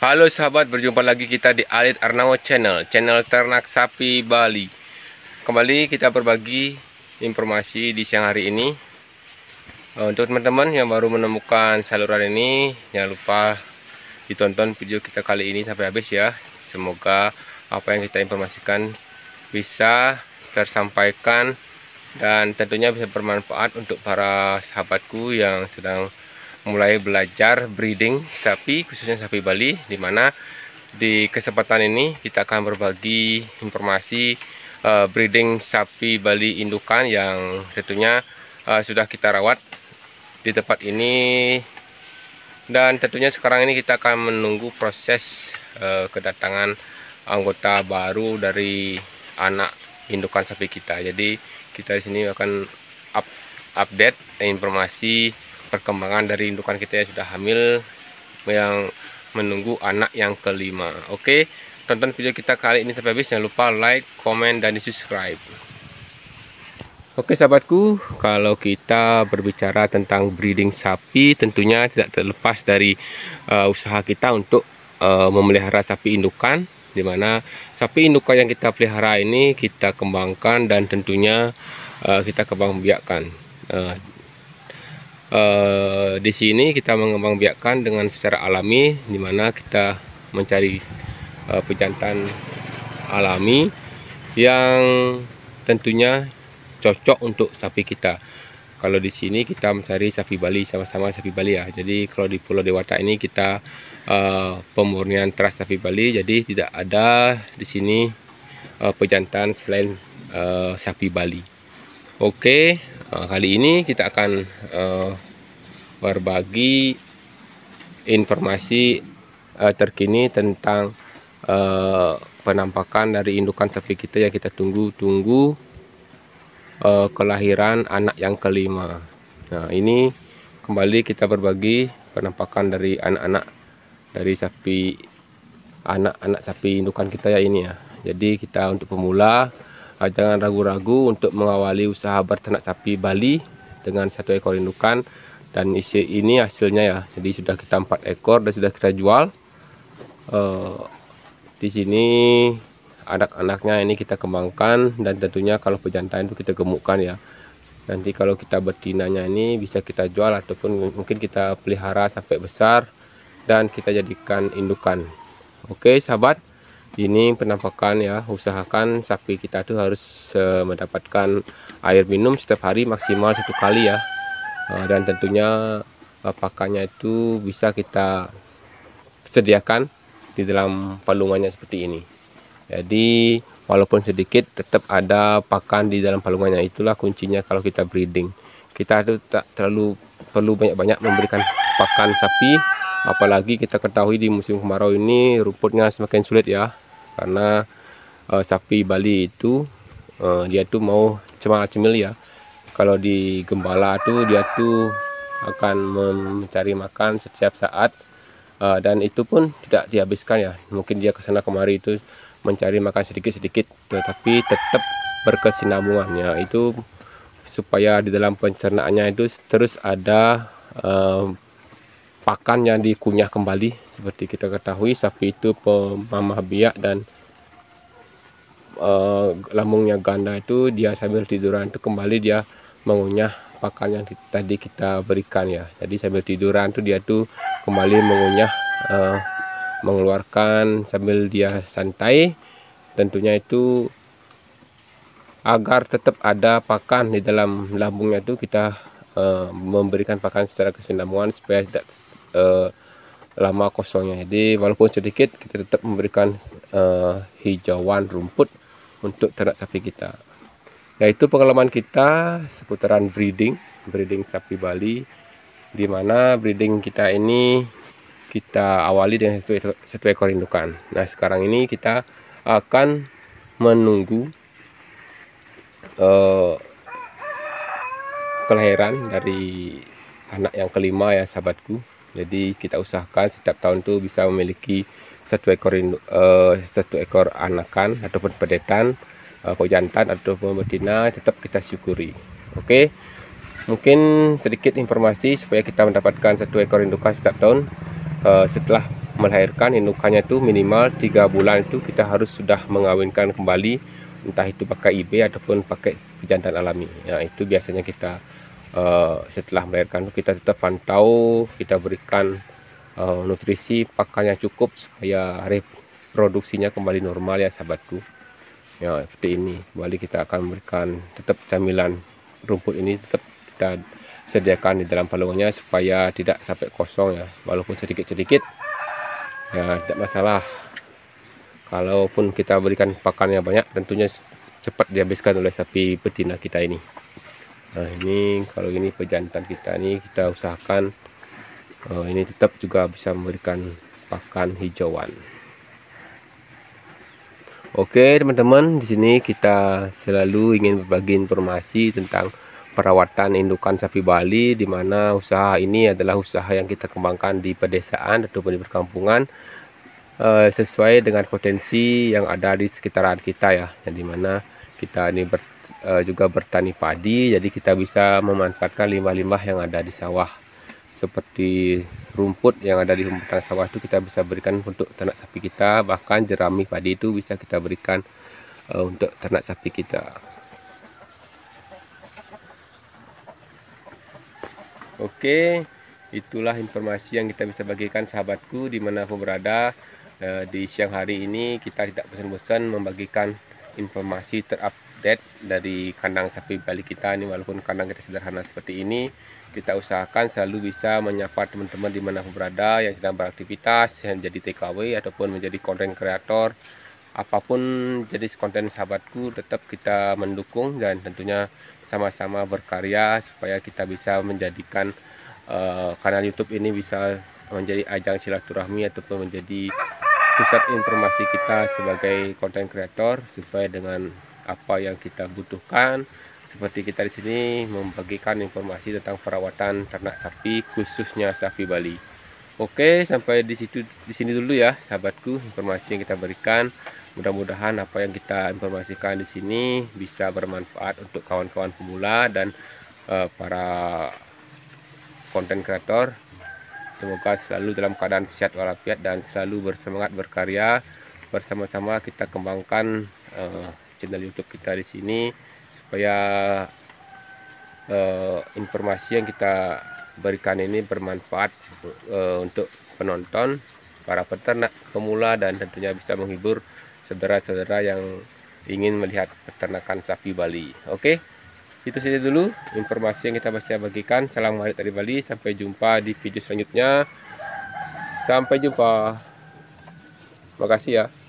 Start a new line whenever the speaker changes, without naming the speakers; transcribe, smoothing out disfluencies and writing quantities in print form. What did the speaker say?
Halo sahabat, berjumpa lagi kita di Alit Arnawo Channel ternak sapi Bali. Kembali kita berbagi informasi di siang hari ini. Untuk teman-teman yang baru menemukan saluran ini, jangan lupa ditonton video kita kali ini sampai habis ya. Semoga apa yang kita informasikan bisa tersampaikan dan tentunya bisa bermanfaat untuk para sahabatku yang sedang mulai belajar breeding sapi, khususnya sapi Bali, di mana di kesempatan ini kita akan berbagi informasi breeding sapi Bali indukan yang tentunya sudah kita rawat di tempat ini, dan tentunya sekarang ini kita akan menunggu proses kedatangan anggota baru dari anak indukan sapi kita. Jadi kita di sini akan update informasi perkembangan dari indukan kita yang sudah hamil, yang menunggu anak yang kelima. Oke, tonton video kita kali ini sampai habis. Jangan lupa like, komen, dan di subscribe. Oke sahabatku, kalau kita berbicara tentang breeding sapi, tentunya tidak terlepas dari usaha kita untuk memelihara sapi indukan, di mana sapi indukan yang kita pelihara ini kita kembangkan dan tentunya kita kembangbiakkan. Di sini kita mengembangbiakkan dengan secara alami, di mana kita mencari pejantan alami yang tentunya cocok untuk sapi kita. Kalau di sini kita mencari sapi Bali, sama-sama sapi Bali ya. Jadi kalau di Pulau Dewata ini kita pemurnian teras sapi Bali, jadi tidak ada di sini pejantan selain sapi Bali. Oke, kali ini kita akan berbagi informasi terkini tentang penampakan dari indukan sapi kita yang kita tunggu kelahiran anak yang kelima. Nah, ini kembali kita berbagi penampakan dari anak-anak dari sapi, anak-anak sapi indukan kita ya ini ya. Jadi kita untuk pemula jangan ragu-ragu untuk mengawali usaha berternak sapi Bali dengan satu ekor indukan, dan ini hasilnya ya. Jadi sudah kita 4 ekor dan sudah kita jual. Di sini anak-anaknya ini kita kembangkan, dan tentunya kalau pejantan itu kita gemukkan ya. Nanti kalau kita betinanya ini bisa kita jual ataupun mungkin kita pelihara sampai besar dan kita jadikan indukan. Oke sahabat, ini penampakan ya. Usahakan sapi kita tuh harus mendapatkan air minum setiap hari maksimal 1 kali ya. Dan tentunya pakannya itu bisa kita sediakan di dalam palungannya seperti ini. Jadi walaupun sedikit tetap ada pakan di dalam palungannya. Itulah kuncinya kalau kita breeding. Kita tuh tak terlalu perlu banyak-banyak memberikan pakan sapi, apalagi kita ketahui di musim kemarau ini rumputnya semakin sulit ya. Karena sapi Bali itu dia tuh mau cemil ya. Kalau di gembala tuh dia tuh akan mencari makan setiap saat, dan itu pun tidak dihabiskan ya. Mungkin dia kesana kemari itu mencari makan sedikit-sedikit, tetapi tetap berkesinambungannya itu supaya di dalam pencernaannya itu terus ada pakan yang dikunyah kembali. Seperti kita ketahui sapi itu pemamah biak, dan lambungnya ganda itu dia sambil tiduran itu kembali dia mengunyah pakan yang tadi kita berikan ya. Jadi sambil tiduran tuh dia tuh kembali mengunyah, mengeluarkan sambil dia santai. Tentunya itu agar tetap ada pakan di dalam lambungnya itu kita memberikan pakan secara kesinambungan supaya tidak lama kosongnya. Jadi walaupun sedikit kita tetap memberikan hijauan rumput untuk ternak sapi kita. Nah, itu pengalaman kita seputaran breeding sapi Bali, di mana breeding kita ini kita awali dengan satu ekor indukan. Nah, sekarang ini kita akan menunggu kelahiran dari anak yang kelima ya sahabatku. Jadi kita usahakan setiap tahun tuh bisa memiliki satu ekor anakan ataupun pedetan, pejantan ataupun betina, tetap kita syukuri. Oke, mungkin sedikit informasi supaya kita mendapatkan satu ekor indukan setiap tahun. Setelah melahirkan indukannya itu minimal 3 bulan itu kita harus sudah mengawinkan kembali, entah itu pakai IB ataupun pakai pejantan alami. Ya, itu biasanya kita setelah melahirkan kita tetap pantau, kita berikan nutrisi pakannya cukup supaya reproduksinya kembali normal ya sahabatku. Ya, seperti ini. Kembali kita akan memberikan tetap camilan rumput ini tetap kita sediakan di dalam palungannya supaya tidak sampai kosong ya, walaupun sedikit-sedikit ya tidak masalah. Kalaupun kita berikan pakannya banyak, tentunya cepat dihabiskan oleh sapi betina kita ini. Nah, ini kalau ini pejantan kita ini kita usahakan ini tetap juga bisa memberikan pakan hijauan. Oke teman-teman, di sini kita selalu ingin berbagi informasi tentang perawatan indukan sapi Bali, di mana usaha ini adalah usaha yang kita kembangkan di pedesaan ataupun di perkampungan sesuai dengan potensi yang ada di sekitaran kita ya, yang dimana kita ini juga bertani padi, jadi kita bisa memanfaatkan limbah-limbah yang ada di sawah seperti rumput yang ada di humbutan sawah itu kita bisa berikan untuk ternak sapi kita, bahkan jerami padi itu bisa kita berikan untuk ternak sapi kita. Oke, itulah informasi yang kita bisa bagikan sahabatku dimanapun berada. Di siang hari ini kita tidak bosan-bosan membagikan informasi terupdate dari kandang sapi Bali kita ini. Walaupun kandang kita sederhana seperti ini, kita usahakan selalu bisa menyapa teman-teman dimanapun berada yang sedang beraktivitas, yang jadi TKW ataupun menjadi konten kreator. Apapun jenis konten sahabatku, tetap kita mendukung dan tentunya sama-sama berkarya supaya kita bisa menjadikan kanal YouTube ini bisa menjadi ajang silaturahmi ataupun menjadi pusat informasi kita sebagai konten kreator sesuai dengan apa yang kita butuhkan. Seperti kita di sini membagikan informasi tentang perawatan ternak sapi, khususnya sapi Bali. Oke, sampai di sini dulu ya sahabatku informasi yang kita berikan. Mudah-mudahan apa yang kita informasikan di sini bisa bermanfaat untuk kawan-kawan pemula dan para konten kreator. Semoga selalu dalam keadaan sehat walafiat dan selalu bersemangat berkarya. Bersama-sama kita kembangkan channel YouTube kita di sini supaya informasi yang kita berikan ini bermanfaat untuk penonton, para peternak pemula, dan tentunya bisa menghibur saudara-saudara yang ingin melihat peternakan sapi Bali. Oke, itu saja dulu informasi yang kita bisa bagikan. Salam dari Bali, sampai jumpa di video selanjutnya. Sampai jumpa. Makasih ya.